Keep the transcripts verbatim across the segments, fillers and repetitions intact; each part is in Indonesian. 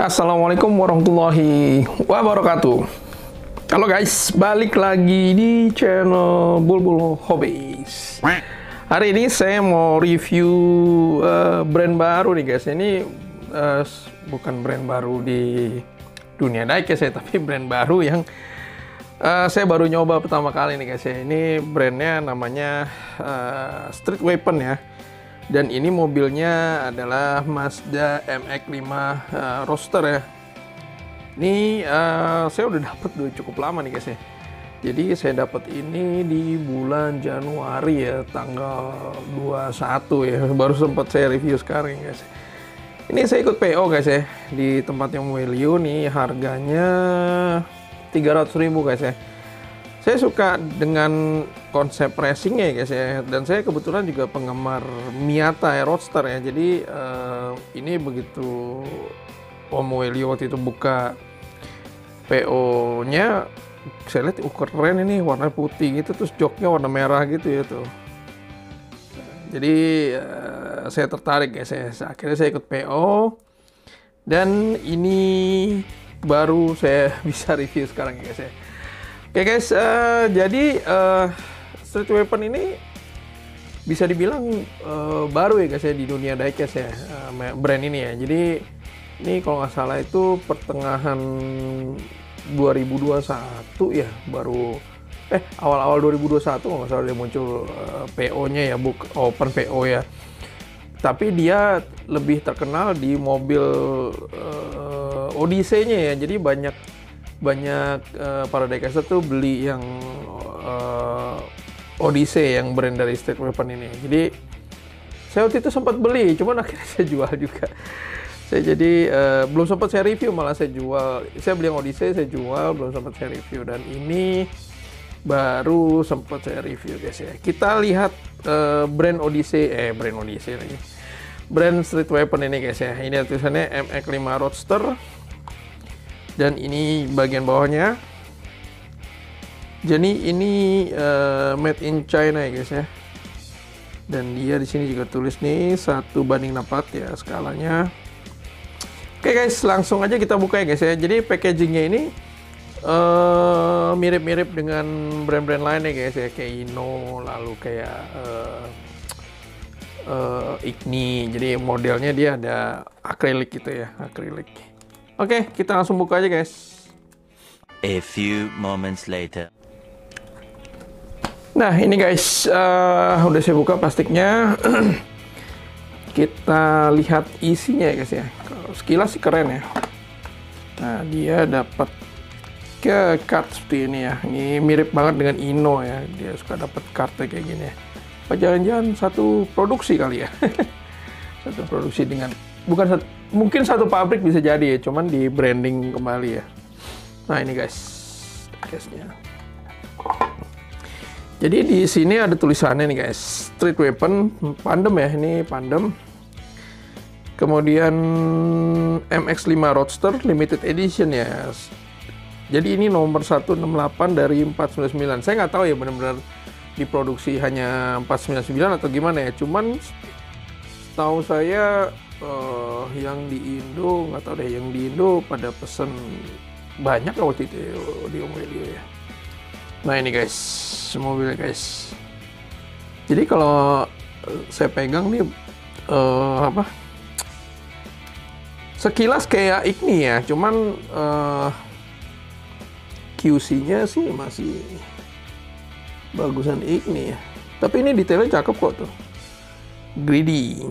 Assalamualaikum warahmatullahi wabarakatuh. Halo guys, balik lagi di channel Bulbul Hobbies. Hari ini saya mau review uh, brand baru nih guys. Ini uh, bukan brand baru di dunia diecast ya, tapi brand baru yang uh, saya baru nyoba pertama kali nih guys ya. Ini brandnya namanya uh, Street Weapon ya. Dan ini mobilnya adalah Mazda M X lima uh, Roadster ya. Ini uh, saya udah dapet udah cukup lama nih guys ya. Jadi saya dapat ini di bulan Januari ya, tanggal dua puluh satu ya. Baru sempat saya review sekarang guys. Ini saya ikut P O guys ya, di tempatnya Muelio nih, harganya tiga ratus ribu guys ya. Saya suka dengan konsep racingnya ya guys ya, dan saya kebetulan juga penggemar Miata ya, Roadster ya. Jadi uh, ini begitu Om Muelio waktu itu buka P O-nya, saya lihat uh, keren ini, warna putih gitu, terus joknya warna merah gitu ya tuh. Jadi uh, saya tertarik guys ya, akhirnya saya ikut P O, dan ini baru saya bisa review sekarang ya guys ya. Oke okay guys, uh, jadi uh, Street Weapon ini bisa dibilang uh, baru ya guys ya di dunia diecast ya, uh, brand ini ya. Jadi ini kalau nggak salah itu pertengahan dua ribu dua puluh satu ya, baru eh awal-awal dua ribu dua puluh satu kalau nggak salah dia muncul uh, P O-nya ya, book open P O ya. Tapi dia lebih terkenal di mobil uh, Odyssey-nya ya. Jadi banyak banyak uh, para diecaster tuh beli yang uh, Odyssey yang brand dari Street Weapon ini. Jadi saya waktu itu sempat beli, cuman akhirnya saya jual juga. Saya jadi uh, belum sempat saya review, malah saya jual. Saya beli yang Odyssey, saya jual, belum sempat saya review. Dan ini baru sempat saya review guys ya. Kita lihat uh, brand Odyssey, eh brand Odyssey lagi, brand Street Weapon ini guys ya. Ini tulisannya M X lima Roadster. Dan ini bagian bawahnya. Jadi ini uh, made in China ya guys ya. Dan dia di sini juga tulis nih satu banding empat ya skalanya. Oke guys, langsung aja kita buka ya guys ya. Jadi packagingnya ini mirip-mirip uh, dengan brand-brand lain ya guys ya, kayak Hino, lalu kayak uh, uh, Igni. Jadi modelnya dia ada akrilik gitu ya, akrilik. Oke, kita langsung buka aja guys. A few moments later. Nah ini guys, uh, udah saya buka plastiknya. Kita lihat isinya ya guys ya. Kalau sekilas sih keren ya. Nah dia dapat ke card seperti ini ya. Ini mirip banget dengan Hino ya. Dia suka dapat kartu kayak gini ya. Apa jangan-jangan satu produksi kali ya? Satu produksi dengan bukan satu, mungkin satu pabrik bisa jadi ya, cuman di branding kembali ya. Nah ini guys, case-nya. Jadi di sini ada tulisannya nih guys, Street Weapon Pandem ya, ini Pandem. Kemudian M X lima Roadster Limited Edition ya. Jadi ini nomor seratus enam puluh delapan dari empat ratus sembilan puluh sembilan. Saya nggak tahu ya benar-benar diproduksi hanya empat ratus sembilan puluh sembilan atau gimana ya. Cuman tahu saya uh, yang di Indo, nggak tahu deh, yang di Indo pada pesen banyak waktu itu ya, di Muelio ya. Nah ini guys, mobilnya guys. Jadi kalau saya pegang nih uh, apa? Sekilas kayak Igni ya, cuman uh, Q C-nya sih masih bagusan Igni ya. Tapi ini detailnya cakep kok tuh. Greedy.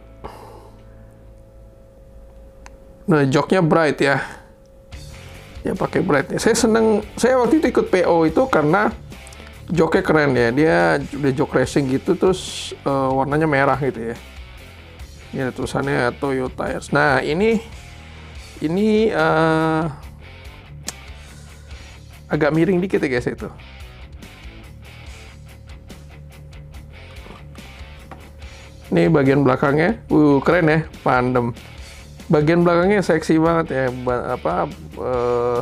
Nah, joknya bright ya. Ya pakai bright ya. Saya seneng, saya waktu itu ikut P O itu karena joknya keren ya. Dia udah jok racing gitu, terus uh, warnanya merah gitu ya. Ini tulisannya Toyo Tires. Nah, ini ini uh, agak miring dikit ya guys itu. Ini bagian belakangnya, uh keren ya, Pandem. Bagian belakangnya seksi banget ya, apa uh,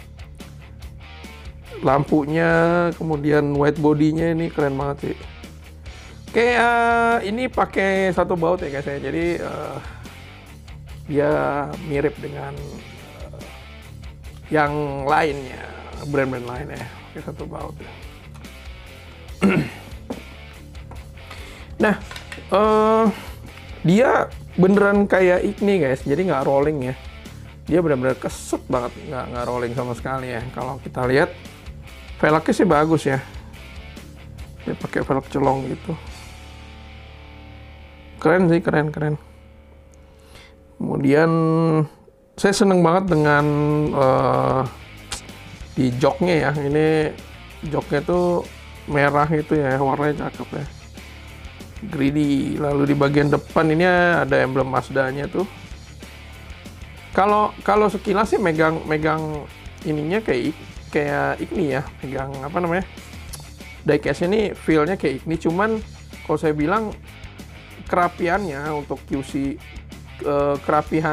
lampunya, kemudian white bodinya ini keren banget sih. Oke, uh, ini pakai satu baut ya guys ya. Jadi uh, dia mirip dengan uh, yang lainnya, brand-brand lainnya. Oke, satu baut. Nah, uh, dia beneran kayak Igni guys, jadi nggak rolling ya. Dia benar-benar keset banget, nggak nggak rolling sama sekali ya. Kalau kita lihat velgnya sih bagus ya. Dia pakai velg celong gitu. Keren sih, keren keren. Kemudian saya seneng banget dengan uh, di joknya ya. Ini joknya tuh merah gitu ya, warnanya cakep ya. Greedy. Lalu di bagian depan ini ada emblem Mazda-nya tuh. Kalau kalau sekilas sih megang megang ininya kayak kayak Igni ya, megang apa namanya? Diecast ini feel-nya kayak Igni, cuman kalau saya bilang kerapiannya untuk Q C, eh, kerapihan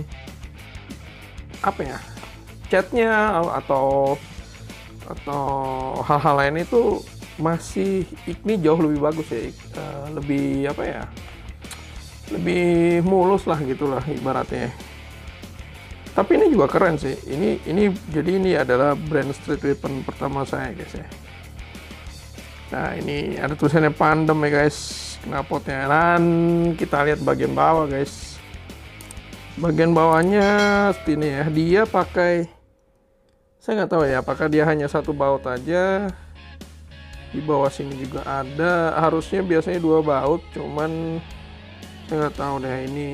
apa ya, catnya atau atau hal-hal lain itu masih Igni jauh lebih bagus ya, eh, lebih apa ya, lebih mulus lah gitulah ibaratnya. Tapi ini juga keren sih. Ini ini jadi ini adalah brand street weapon pertama saya guys ya. Nah ini ada tulisannya Pandem ya guys, knalpotnya. Dan kita lihat bagian bawah guys. Bagian bawahnya seperti ini ya. Dia pakai, saya nggak tahu ya, apakah dia hanya satu baut aja. Di bawah sini juga ada. Harusnya biasanya dua baut, cuman saya nggak tahu deh ini.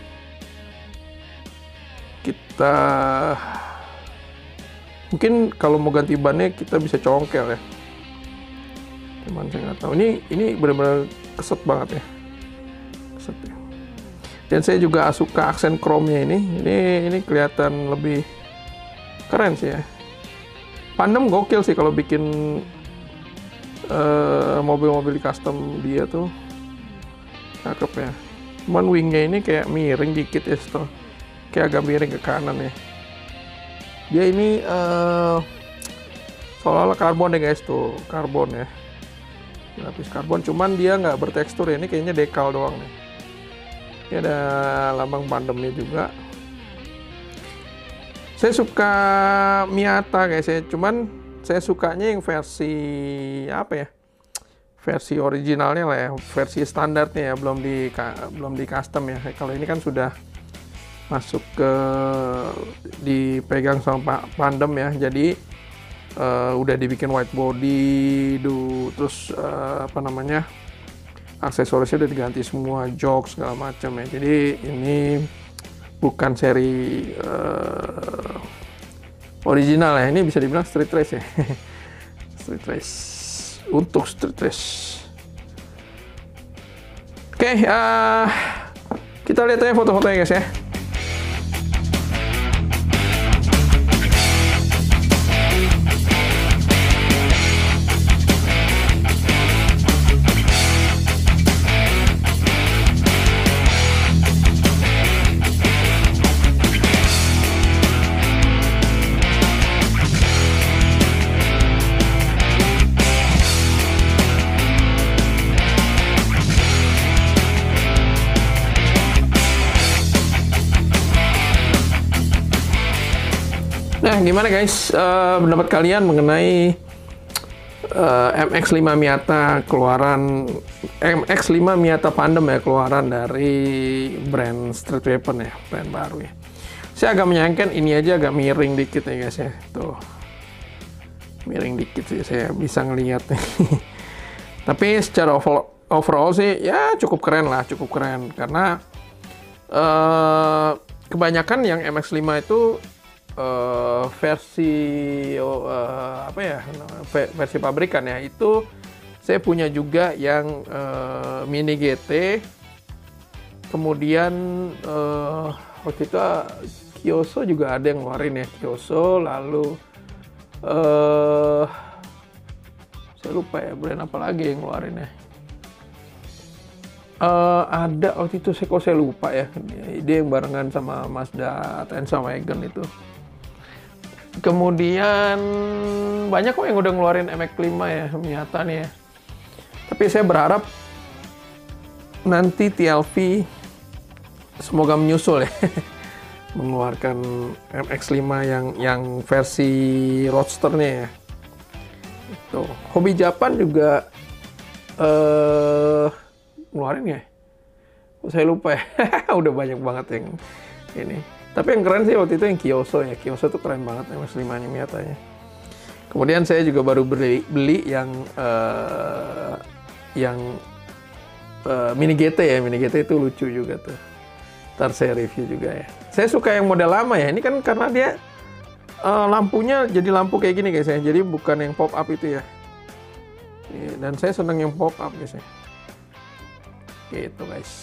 Kita mungkin kalau mau ganti bannya kita bisa congkel ya. Cuman saya nggak tahu. Ini ini benar-benar keset banget ya. Keset ya. Dan saya juga suka aksen chrome-nya ini. Ini ini kelihatan lebih keren sih ya. Pandem gokil sih kalau bikin mobil-mobil uh, custom dia tuh. Cakep ya. Cuman wingnya ini kayak miring dikit ya, setelah kayak agak miring ke kanan ya. Dia ini uh, seolah-olah karbon ya guys, tuh karbon ya, lapis karbon, cuman dia nggak bertekstur ya. Ini kayaknya dekal doang nih. Ini ada lambang Pandemnya juga. Saya suka Miata guys ya, cuman saya sukanya yang versi apa ya, versi originalnya lah ya, versi standarnya ya, belum di belum di custom ya. Kalau ini kan sudah masuk ke dipegang sama Pak Pandem ya, jadi uh, udah dibikin white body, do, terus uh, apa namanya, aksesorisnya udah diganti semua, jok segala macam ya. Jadi ini bukan seri uh, original ya, ini bisa dibilang street race ya. Street race, untuk street race. Oke, okay, uh, kita lihat aja foto-fotonya guys ya. Nah, gimana guys, uh, pendapat kalian mengenai uh, M X lima Miata keluaran, M X lima Miata Pandem ya, keluaran dari brand street weapon ya, brand baru ya. Saya agak menyayangkan ini aja agak miring dikit ya guys ya, tuh miring dikit sih, saya bisa ngelihat nih. Tapi secara overall, overall sih ya cukup keren lah, cukup keren, karena uh, kebanyakan yang M X lima itu Uh, versi uh, apa ya, versi pabrikan ya. Itu saya punya juga yang uh, Mini G T, kemudian uh, waktu itu Kyoso juga ada yang ngeluarin ya, Kyoso. Lalu uh, saya lupa ya brand apa lagi yang ngeluarin ya. Uh, ada waktu itu saya kok saya lupa ya, dia yang barengan sama Mazda Atenza Wagon itu. Kemudian banyak kok yang udah ngeluarin M X lima ya, Miata nih ya. Tapi saya berharap nanti T L V semoga menyusul ya. mengeluarkan M X lima yang yang versi roadsternya ya. Itu Hobby Japan juga eh ngeluarin ya. Oh, saya lupa ya. Udah banyak banget yang ini. Tapi yang keren sih waktu itu yang Kyoso ya. Kyoso tuh keren banget M X lima-nya Miyata-nya. Kemudian saya juga baru beli beli yang uh, yang uh, Mini G T ya. Mini G T itu lucu juga tuh. Ntar saya review juga ya. Saya suka yang model lama ya. Ini kan karena dia uh, lampunya jadi lampu kayak gini guys ya. Jadi bukan yang pop up itu ya. Dan saya seneng yang pop up guys ya. Gitu guys.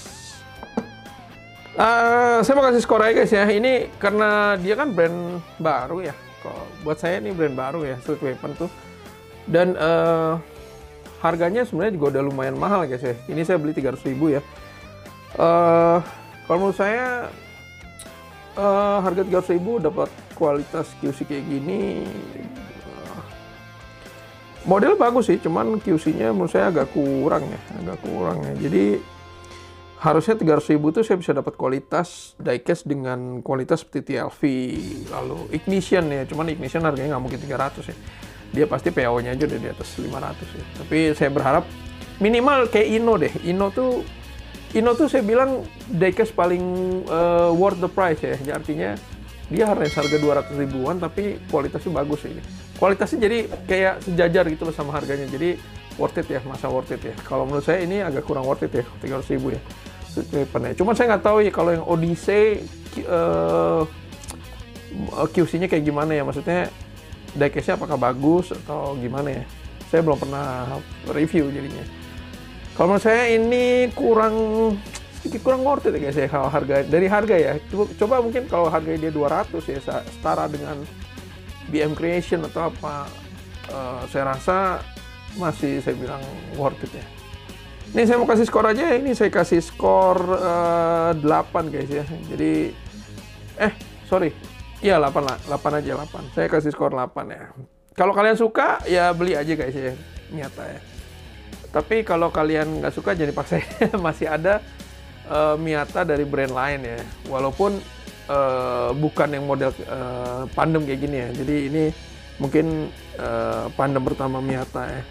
Uh, saya mau kasih skor aja guys ya. Ini karena dia kan brand baru ya. Kok buat saya ini brand baru ya, Street Weapon tuh. Dan uh, harganya sebenarnya juga udah lumayan mahal guys ya. Ini saya beli tiga ratus ribu ya. Uh, kalau menurut saya uh, harga tiga ratus ribu dapat kualitas Q C kayak gini. Uh, model bagus sih, cuman Q C-nya menurut saya agak kurang ya, agak kurang ya. Jadi harusnya tiga ratus ribu tuh saya bisa dapat kualitas diecast dengan kualitas seperti T L V, lalu ignition ya, cuman ignition harganya nggak mungkin tiga ratus ya. Dia pasti P O-nya aja udah di atas lima ratus ya. Tapi saya berharap minimal kayak Ino deh. Ino tuh Ino tuh saya bilang diecast paling uh, worth the price ya. Jadi artinya dia harga harga dua ratus ribuan tapi kualitasnya bagus ya. Kualitasnya jadi kayak sejajar gitu loh sama harganya. Jadi worth it ya, masa worth it ya. Kalau menurut saya ini agak kurang worth it ya, tiga ratus ribu ya. Cuman saya nggak tahu ya kalau yang Odyssey uh, Q C-nya kayak gimana ya, maksudnya diecast-nya apakah bagus atau gimana ya. Saya belum pernah review jadinya. Kalau menurut saya ini kurang sedikit kurang worth it ya guys ya, kalau harga dari harga ya. Coba, coba mungkin kalau harganya dia dua ratus ya setara dengan B M Creation atau apa, uh, saya rasa masih saya bilang worth it ya. Ini saya mau kasih skor aja, ini saya kasih skor uh, delapan guys ya. Jadi eh sorry, iya delapan lah, delapan aja delapan. Saya kasih skor delapan ya. Kalau kalian suka ya beli aja guys ya, Miyata ya. Tapi kalau kalian nggak suka jangan dipaksa. Masih ada uh, Miyata dari brand lain ya. Walaupun uh, bukan yang model uh, Pandem kayak gini ya. Jadi ini mungkin uh, Pandem pertama Miyata ya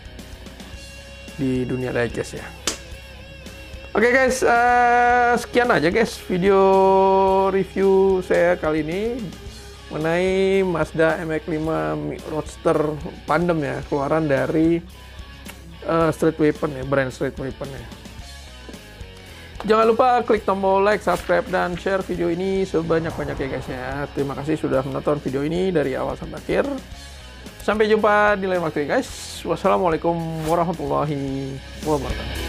di dunia diecast ya. Oke guys, uh, sekian aja guys video review saya kali ini mengenai Mazda M X lima Roadster Pandem ya, keluaran dari uh, Street Weapon ya, brand Street Weapon ya. Jangan lupa klik tombol like, subscribe, dan share video ini sebanyak-banyaknya guys ya. Terima kasih sudah menonton video ini dari awal sampai akhir. Sampai jumpa di lain waktu guys. Wassalamualaikum warahmatullahi wabarakatuh.